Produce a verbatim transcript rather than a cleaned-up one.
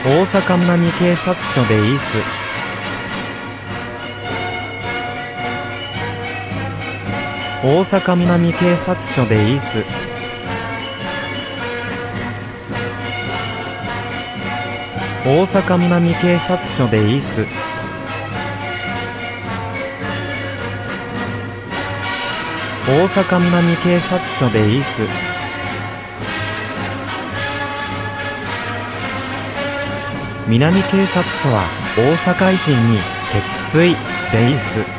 大阪南警察署でいいっす。大阪南警察署でいいっす。大阪南警察署でいいっす。大阪南警察署でいいっす。南警察署は大阪維新に鉄水でいいっす。